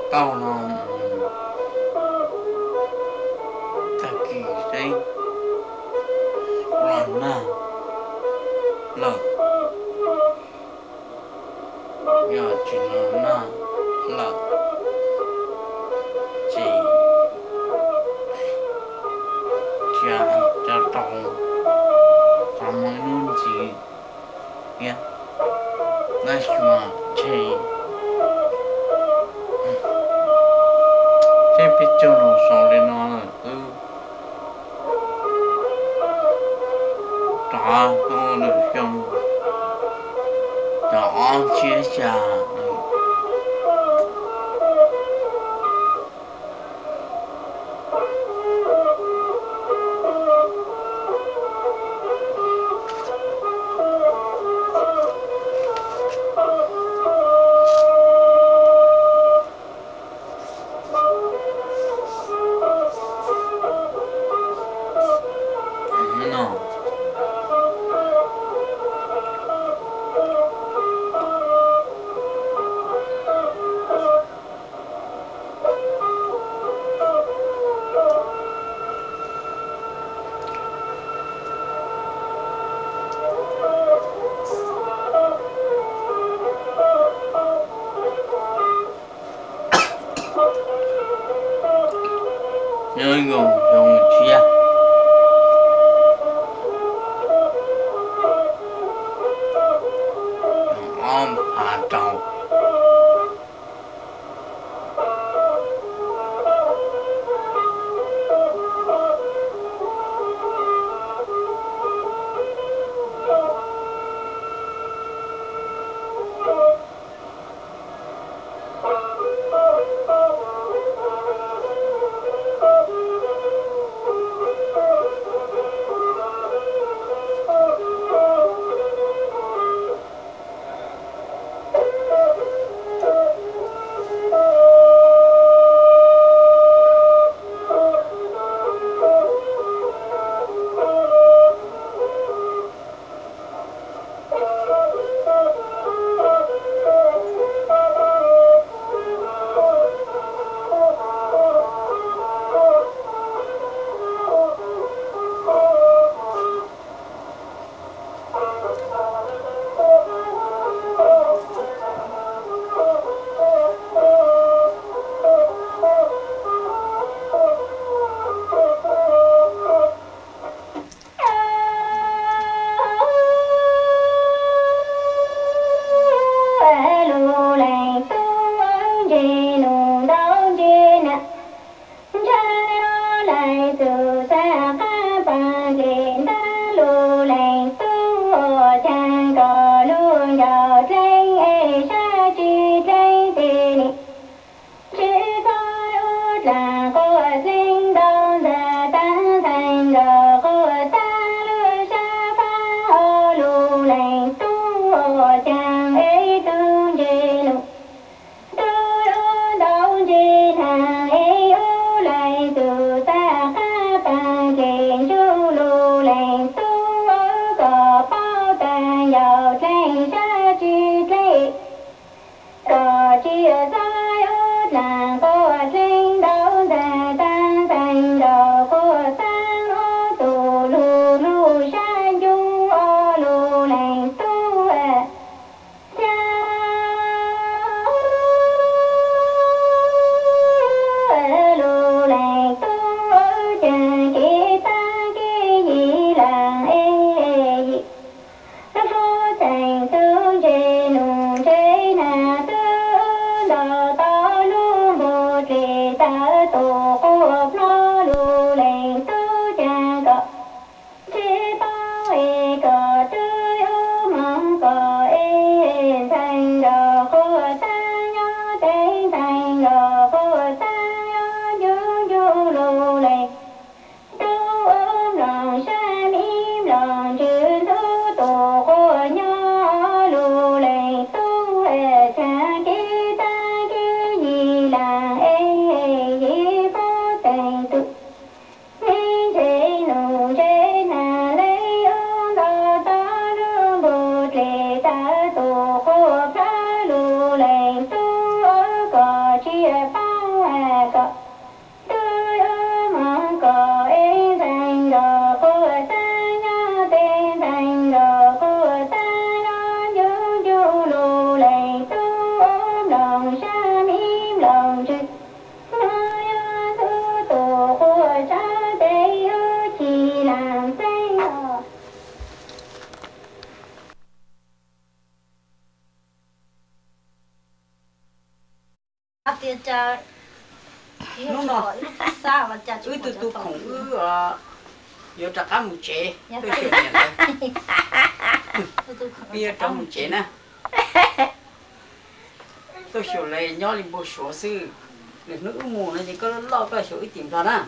tao nó ta kỳ đấy là na là giờ chỉ là na là chỉ cha cha tông ta mới luôn chỉ nghe nói chung chỉ cái biết cho nó xong lên nó là đó nó được không đó chia sẻ nó nhớ ngủ dùng chia om hà trầu ta tổ khô phá lù lệnh tu ở cò chia kia cha lúc nào xa và cha ư tôi không giờ chắc ăn một chế tôi chịu nhận đấy bây giờ trong một chế nè tôi chịu lấy nhau lên bộ số sư để nữ mù này thì có lo cái số ít tìm ra nè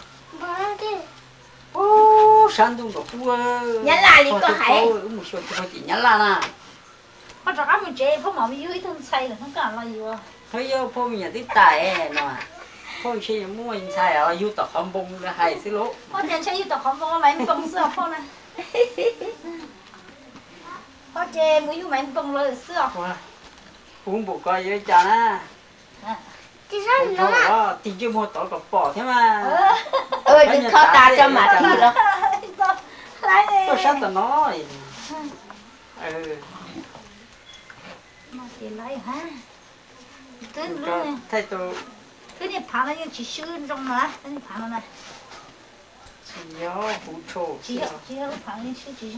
ô sáng tung đồ cua nhắn lại đi có hay một số tôi chỉ nhắn lại nè họ chắc ăn một chế phong màu dưới thân say là không cả là gì à thấy giờ phong mình tí tài nè phong chơi mua mình xài ở du tập không bông là hay xí lố họ tiền chơi du tập không bông mà bông sữa phong này họ chơi mua máy bông rồi sữa uống bộ coi với cha nè chị sao nó mà thì chưa mua tỏi cọc bỏ thế mà chị khó ta cho mà thì đó tôi sát tao nói mà thì lấy hả tên luôn nè thấy tôi cái này phá nó chỉ sư trong mà cái này phá nó này chỉ nhớ phụ trô chỉ nó phá nó sư chỉ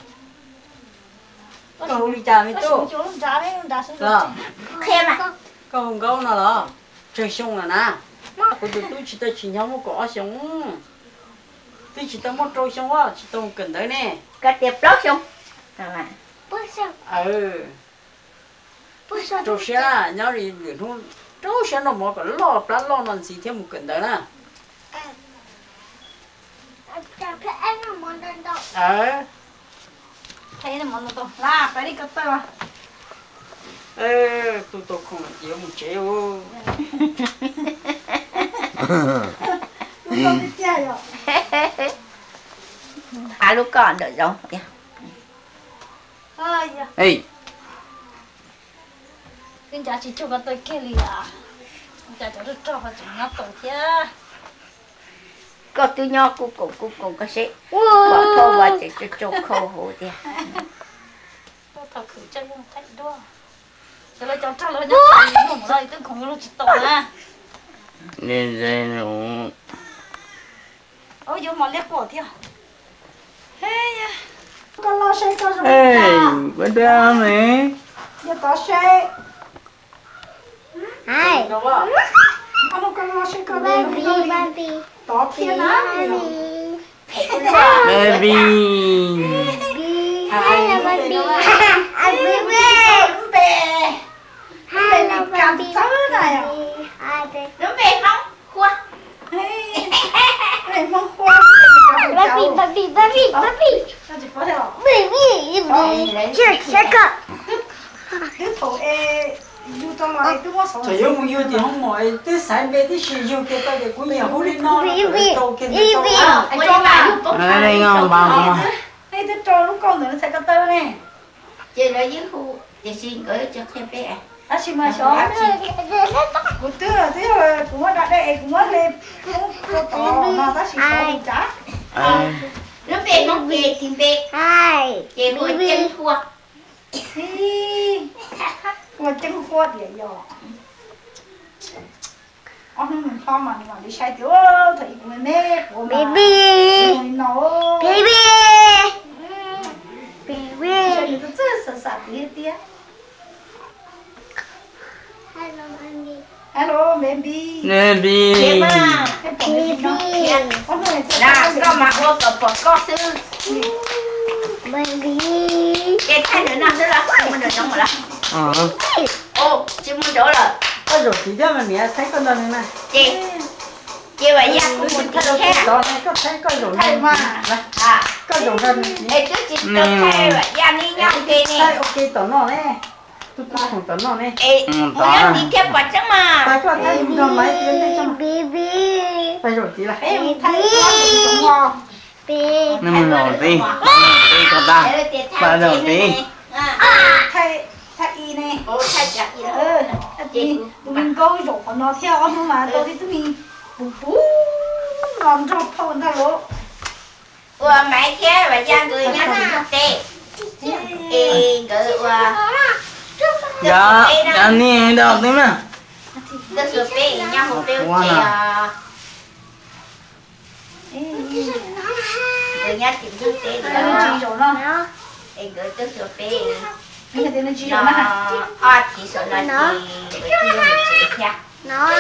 câu đi cha mấy tôi chỗ cha đấy đã sư khen à câu nào đó chơi xong là nè tôi chỉ nhau một cỏ xong tôi chỉ tao một trâu xong á chỉ tao cần tới nè cái tiệp lót xong à trâu xe nhau đi được không trâu xe nó mà còn lo nó gì thêm một cần tới nè thấy là món nó là phải đi cắt tay mà tôi không chịu một triệu không biết chơi rồi thả lúc còn đợi rồi ê cái giá trị cho cái tôi kia liền à giá trị cho vào chúng nó tổ thế có tôi nhỏ cũng có sẽ bỏ thô và chỉ cho khâu hồ đi tôi thở khử chân không thấy đua rồi lại cháu trả lời nhá không rồi tôi không có chỉ tổ à nên đây nó ôi vô mà lép cổ theo hey nha con lo xe cho rồi bên đây này giờ có xe hai ông con lo xe con đi to kia nó baby hai là baby hai là baby này nó về không khoa này mong khoa baby sao chỉ có theo sẽ cỡ đứa thổ yêu cho lại tôi có sống trời ơi muốn yêu thì không mỏi tới sáng về tới chiều yêu cái tao để cũng nhiều hút đi non tao cái này anh cho bà đây ngon bà đây tôi cho lúc con nữa sẽ có tơ nè chị nói với khu chị xin gửi cho thêm bé à xin mà số cũng tức là cũng đã đây cũng lên cũng có to mà ta xin số trả nó về nó về thì về hai chị nuôi chân thua mà chân khoa địa dò ông mình pha mà đi sai tiểu thì cũng mẹ của mà baby nó baby sao như tôi sợ sợ tía hello baby baby nào có mặc qua cặp có sư baby cái thay nữa năm đó là không mình được trong mà là ô chị muốn đổ rồi có rồi thì thế mà mẹ thấy con đâu này chị vậy nha mình thay thế đó này có thấy có rồi thay mà có rồi hơn ê chứ chị tôi thay vậy nha đi nhau kia nè ok tổ nó nè tôi không tổ nó nè ê muốn đi theo quả trắng mà phải có thấy con máy lên đây cho baby phải rồi thì là em thấy con cũng ngon nó mình nổi đi còn ta phải rồi đi thay y nè thay chặt gì đó tụi mình câu rổ nó theo nhưng mà tôi thì tụi mình bú làm cho thôn ta lỗ mẹ kia và gia người nhá nè tê ê gỡ dạ anh đi đâu thế mà tôi sửa bê nhau một tiêu chị gỡ nhá tìm chút tê rồi nó ê gỡ tôi sửa bê cái này nó chỉ nó là chỉ sợ nó chỉ chị nha nó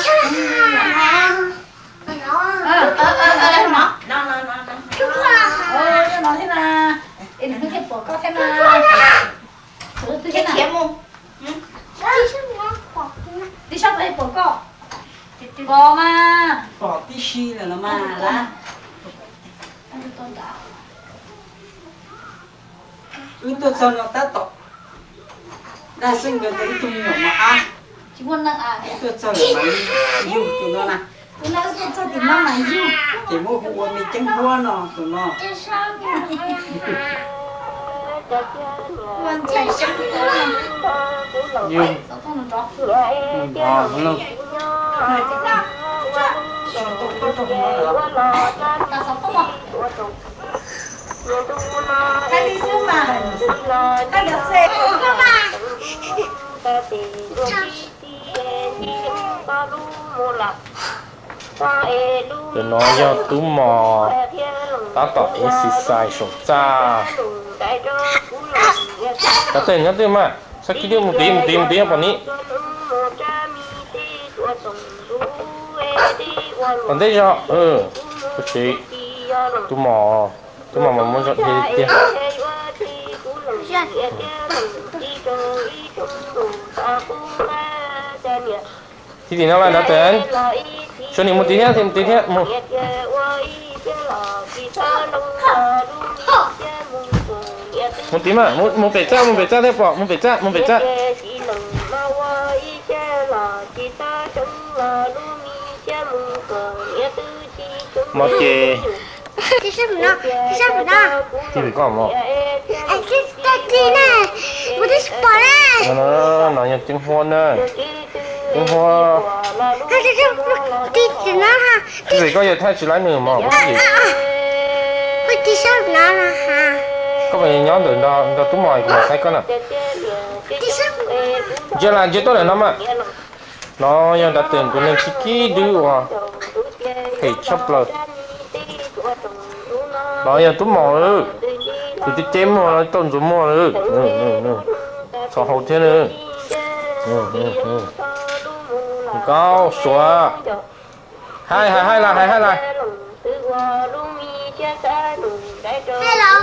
nó thế nào em không thể bỏ con thế nào cái kiếm không đi shop đây bỏ con bỏ mà bỏ tí xí là nó mà lá tôi cho nó ta tộc đa sinh cái đấy tung nhỏ mà ăn chỉ muốn là tôi cho là mà dùng tụi nó nè tôi nói cho tìm nó mà yêu thì mua hụi mình chân hoa nó tụi nó quan chạy chắc dùng nó ta đi xưa mà ta được xe tụi nó do tú mò ta tỏ exercise sống cha nhắc tên mà sao kia một tí bọn ní còn đây cho cái chị tú mò mà muốn chọn gì tiền thì nó là đã tên cho nên một tí hết một tí mà một phải cha thế bỏ một phải cha một chị đi xem nó thì phải có một anh cái gì nè một đi bỏ nè nó nhận tiếng hôn nè tiếng hôn đi nó ha thì phải có giờ thay chỉ lái nữa mà cái gì đi xem nó là ha có phải nhóm được đó tú mồi của sai con à đi xem giờ là giờ tôi là nó mà nóยังđã tưởng của nên chỉ kỹ đưa vào thì chấp lời đó giờ tú mồi nữa thì tôi chém mà nó tốn tú mồi nữa sao hậu thế nữa cao xóa hai là hello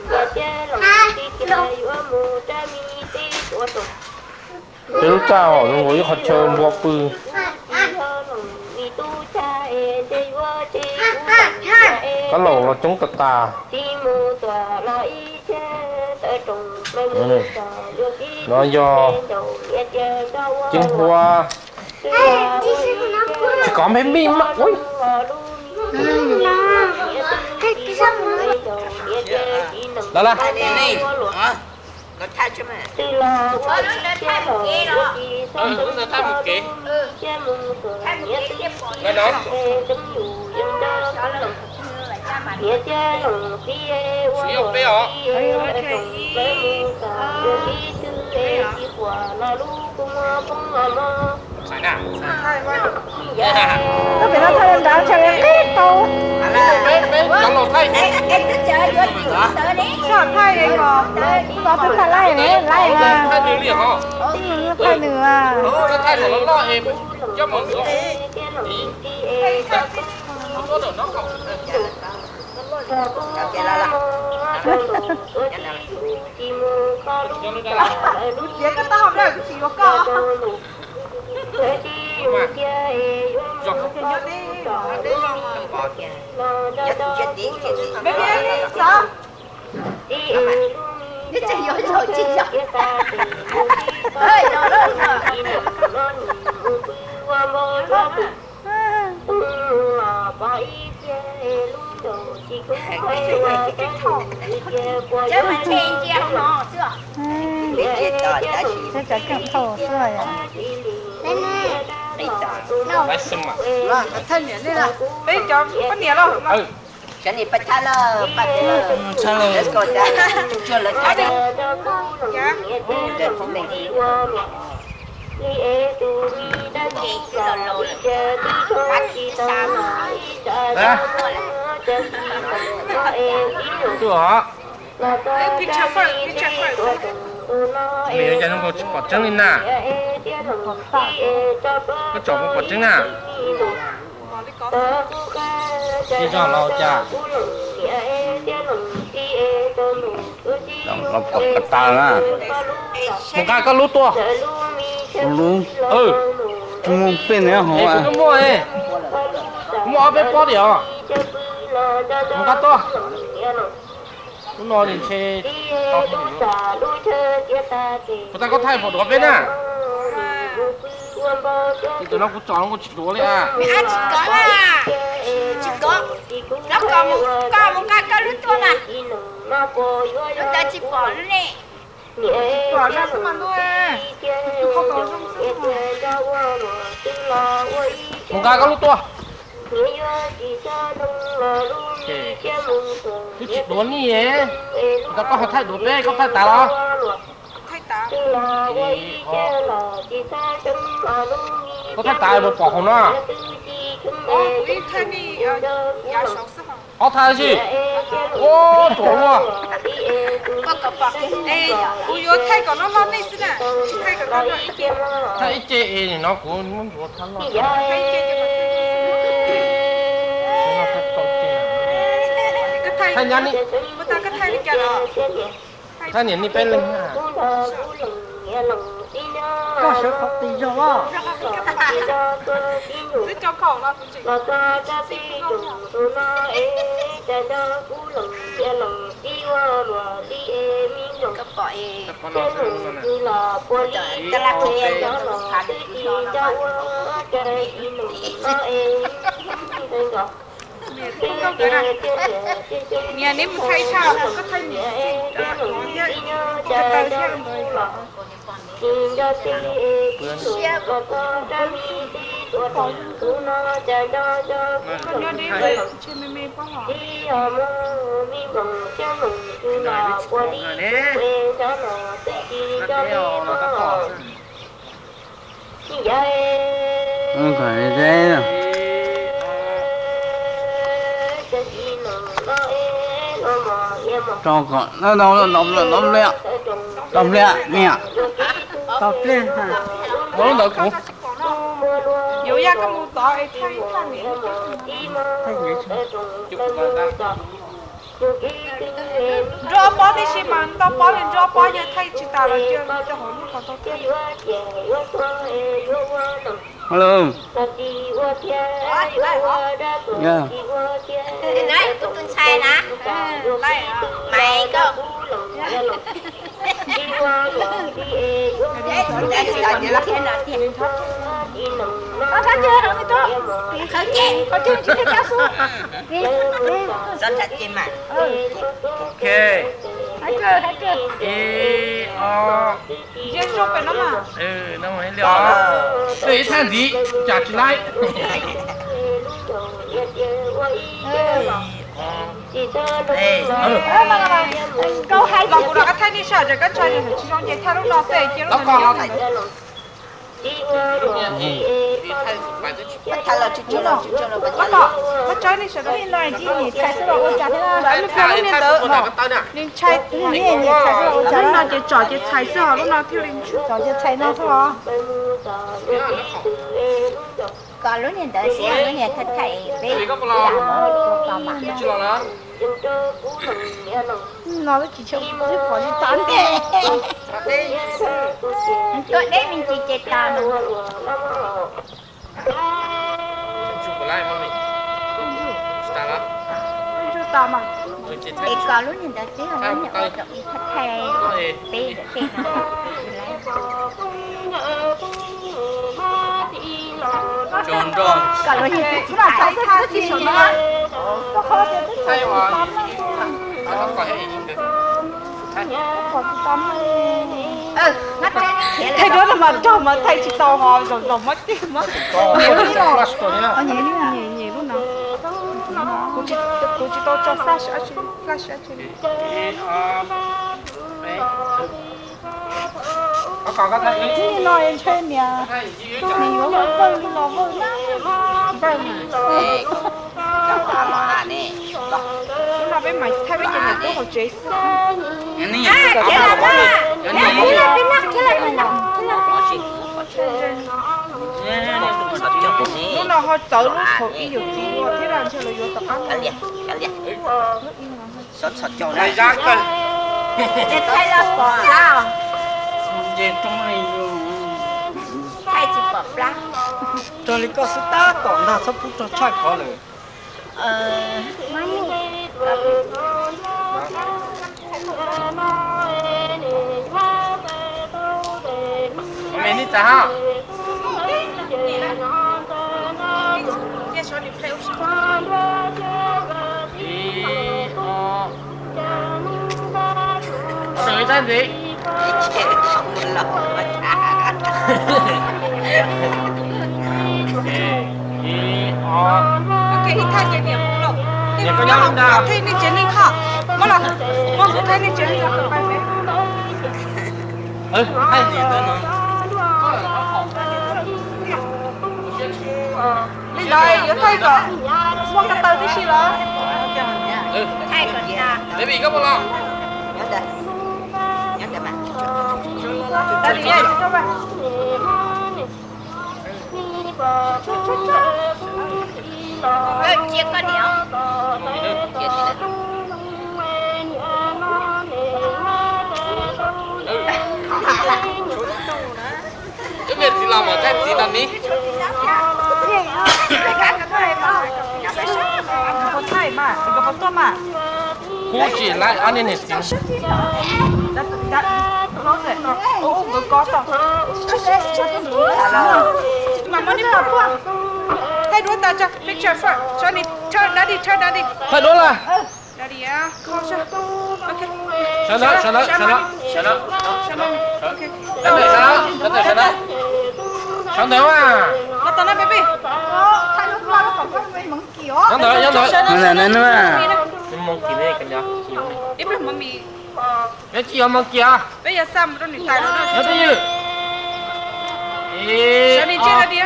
cái lúc chào nó ngồi họ chơi mua bự cái lẩu là chống tà nó do trứng hoa chỉ có mấy miếng mà ui đó là nó thay cho mẹ nó thay một kế cái đó sử dụng bé hả phải nào nó phải nó thay em đảo cho em cái tàu bé chọn lột thay em cứ chơi vô tới đi chọn thay đấy mà nó cứ thay lại này lại mà thay nhiều liền hả thay nữa à nó thay rồi nó lo em cho mọi người có được nó không Vậy cái tao học đây chỉ có co. Bé bé sao? Cái chị rồi chị rồi. Ơi rồi rồi. Chứ mà trên chia không nó chưa? Thế chắc cũng thổ rồi à? Đây nè. phải xem mà là cái thân này đây là Bây giờ có nhiều đâu? Cái này phải thay là phải là. Let's go ra. Chưa lấy cái đi. Dạ. Trên phòng này đi. Được hả? Picture first. Mẹ cho nó có bỏ trứng lên nè. Có chọn một bỏ trứng à? Đi cho lâu cha. Làm cặp cặp ta á. Một cái có lú to. Luôn. Ừ. Không phên nữa hả? Ê, cũng mua ấy. Mua bé bó đi à? Một cái to. Nó nói đến chơi to hơn nữa. Chúng ta có thay một đứa bên à? Thì tụi nó cũng chọn nó chỉ đố đấy à? Mẹ ăn chỉ có là chỉ có nó còn một cái lứt to mà chúng ta chỉ bỏ nó nè bỏ ra xong ăn thôi không có xong Một cái có lú to. Tôi chỉ đố ní ấy. Chúng ta có thể thay đố bên, có thay tả đó. thay tá Có thay tả một quả hồng đó. ý thay đi giá sáu mươi hồng Có thay gì? Ô, chỗ luôn. có cặp bạc ê ui yo thay còn nó lon này xí nè chỉ thay còn nó rồi Thay chế thì nó cũng muốn đố thắng rồi. thay kia Nó thay tốt chế. cái thay Thay nhắn đi. người ta cái thay đi kia đó Thay nhắn đi bên lên ha. có sự học tí rồi á cái trong khẩu nó cũng chỉ cặp bạc Có nó sẽ luôn nè. cái là kia nó thả được cho nó không cái này nhà nếu mình thay sao có thay gì cái tay theo người nó đi về trên mê mê có họ Không phải thế đâu. Cho con nó đóng lẹ nè. tập lên hả Bố đợi cụ. nhiều gia cái mũ tỏ ấy thay thay nhảy rõ bó đi xí mà tao bó lên rõ bó giờ thay chỉ tao là chưa cho họ lúc còn tao thay Hello. Yeah. này tôi tuần sai nè mày có đấy chỉ là cái tiền là tiền có thấy chưa không thì tốt khởi chè có chưa chỉ cái cá xuống rất là tiền mà Ok. thấy chưa Ê, o. riêng số phải nó mà Ừ, nó mới liều. Đấy, thay gì? Chả chỉ lại. Ê, mà câu hai lòng của nó cái thay đi sợ rồi cái chơi thì chỉ trong vậy thay lúc nó sẽ chỉ Nó còn nó thay. thay là chút chút là bắt bỏ nó chơi đi sợ nó đi lại gì nhỉ thay số đồ trả thế nào nó phải nó nên đỡ nên chơi nhỉ thay số đồ trả nó chỉ trò chỉ thay số lúc nào thiếu linh trò chỉ thay nó thôi còn lúc này đợi xe lúc này thật thầy về làm ở chỗ mà Chỉ là nó. nó chỉ chơi cái bỏ đi tán tụi đấy mình chỉ chơi tao Chụp lại mà mình. Start up. chưa tao mà Tôi chỉ thì thay. còn lúc này đợi xe là nó nhận được đi thật thầy về để Trốn rồi. còn lúc này nó là chạy thay chỉ số nó Thay vào. Nó còn hay nhìn được. Thay. mắt thấy thầy đó là mà cho mà thầy chỉ tao họ rồi mất tiền mất Có flash rồi nhá. nhẹ luôn nào cô chỉ tao cho flash ở trên Có còn có thay gì? chỉ nói em chơi nè Thay gì? mình có vâng nó vâng lúc nào bên mày thay bên nhà tôi học chế Ini. lúc nào họ tới lúc họ đi được gì thế là chơi là vô tập ăn này ra cơ thay là bỏ sao Về trong này rồi. thay chỉ bỏ ra Cho lý có sự ta còn là sắp phút cho chạy có lời. mình đi trả ha đợi ta gì cái hít thay cái điểm cũng đâu nhà có nhau đâu thay nên chiến linh hả mà là mà thay nên chiến linh là phải mấy hay gì tới nữa bây giờ yếu thay cả mua cái tờ cái gì đó thay còn gì à để bị có bao lâu đây đi cho bạn chia con điệu cái việc gì làm ở cái gì làm đi có thay mà có to mà cú chỉ lại ăn nên hết gì nó sẽ ô có to mà nó đi vào qua thay đuôi ta cho picture first cho đi turn đi thôi đó là Daddy à không sao ok Shut up. ok Shut up à nó tao nói baby thay đuôi qua nó còn có mấy món kiểu Shut up Mana nana ma? mình mong kỹ này cái gì ít biết mà mì cái gì mong kỹ bây giờ sao mà nó nỉ tay nó nó cái gì cho đi chơi đi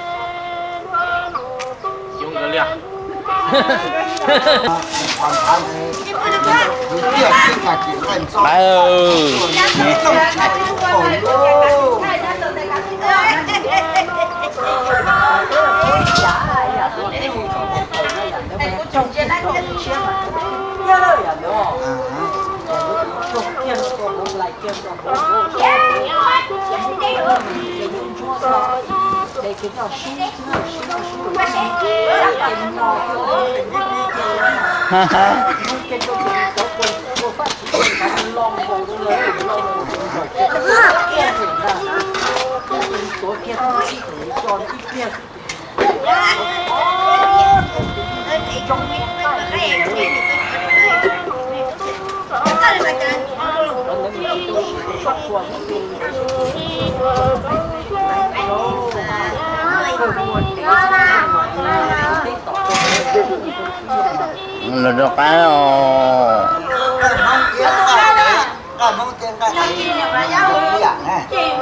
dùng cái gì Ba ơi. Trong trên này có một chiếc mà nhớ lời à đúng không? Chụp tiền của bố lại tiền của bố để cái nào xuống Ha ha. cái có quần có phát triển lòng vòng lớn số kia không chỉ để cho ít tiền trong Là được cái mong tiền ra dạng này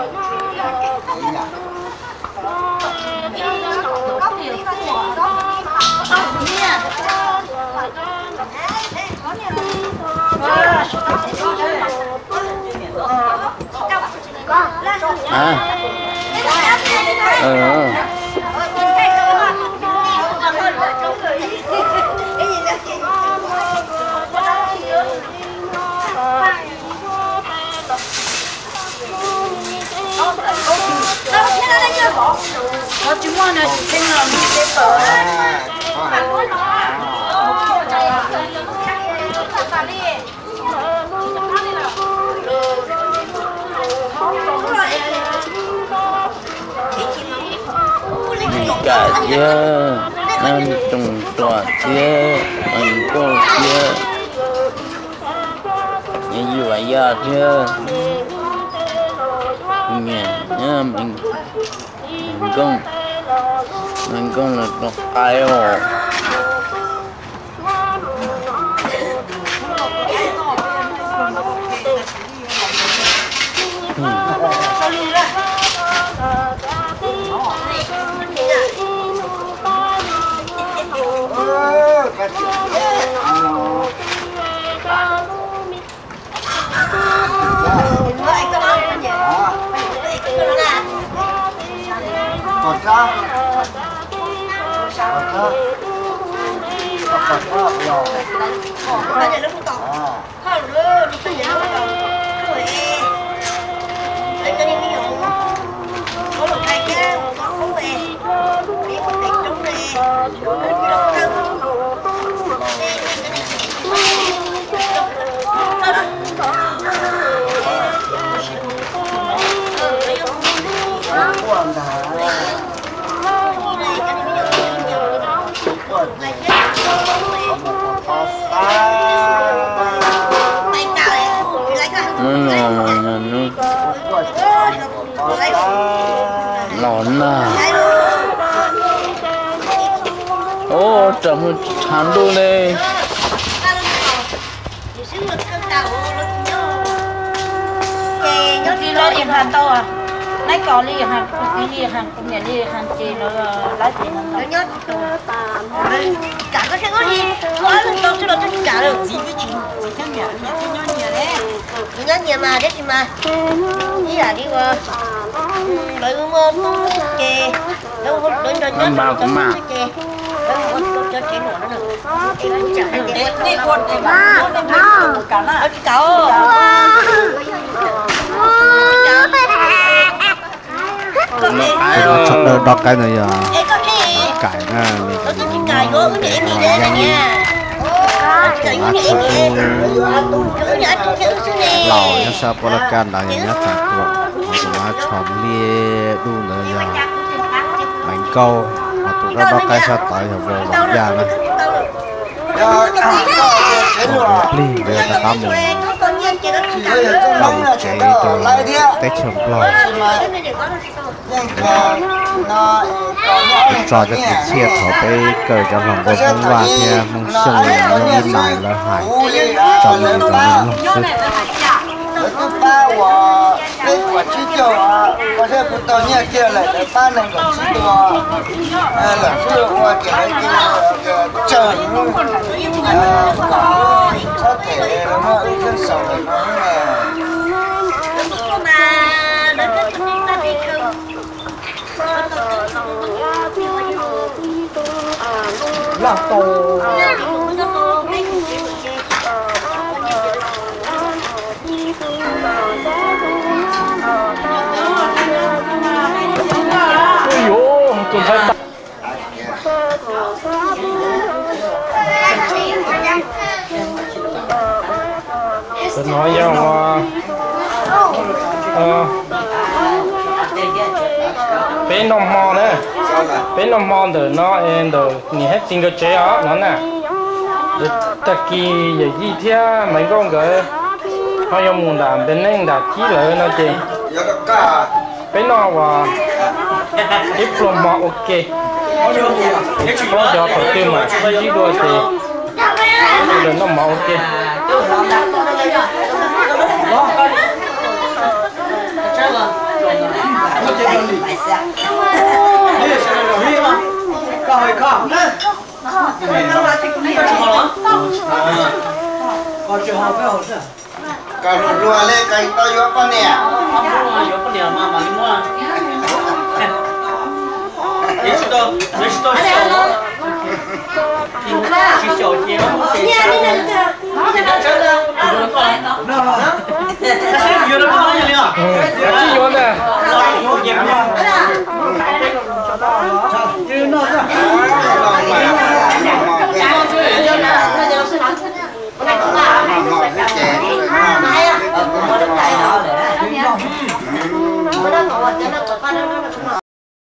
nó chúng nó là tên là mình sẽ mở cả chưa nên trùng tọa chưa mình cô chưa như vậy giờ chưa nhà nhá mình con là đọc cái rồi cột ra rồi bây giờ nó cũng tỏ không nữa nó không nhớ rồi lấy cho nên cái dụng có một cái kia có không về đi một cái trống về độc thân quần thả lỏn à ô chậm chán đu này nó đi lo yên hàng to à nãy có đi hàng đi hàng cũng nhà đi hàng chị nó lấy tiền nó nhớ chả có cái gì quá lần đầu cho nó trả được chỉ theo nhà đấy nhớ nhà mà đấy thì mà đi là đi qua đợi mua chè đâu có đợi chè cho chè nữa nó được đi quần thì mà cả na cái cậu chọn được đọc cái này cải nè mình cài gỗ cái gì đấy nha lẩu nhá sao có là can là nhá chặt được mà chọn lia đu nữa giờ bánh câu mà tụi nó đọc cái sao tới giờ về làm già này lia về ta tắm mình bằng chế từ tết trường lò trò cho thịt xiết họ cái cởi cho lòng của con và thì mong sừng nó đi lại là hải cho mình cho mình lòng thứ ba của cái quả chi tiêu có thể cũng tao nhẹ kia lại để ba lần quả chi tiêu là chưa qua cái trời có thể nó rất sầu nó là tổ ôi dồi tôi thấy tôi nói nhau bên nông mò nè bên nông mò từ nó em từ nhìn hết single chế á nó nè tất kỳ giờ gì thế mấy con cái họ dùng muốn làm bên này đã chỉ lợi nó chị bên nó và diploma ok có cho đầu tư mà chỉ đua thì là nó mà ok cả một lúa lên cái tao yếu con nè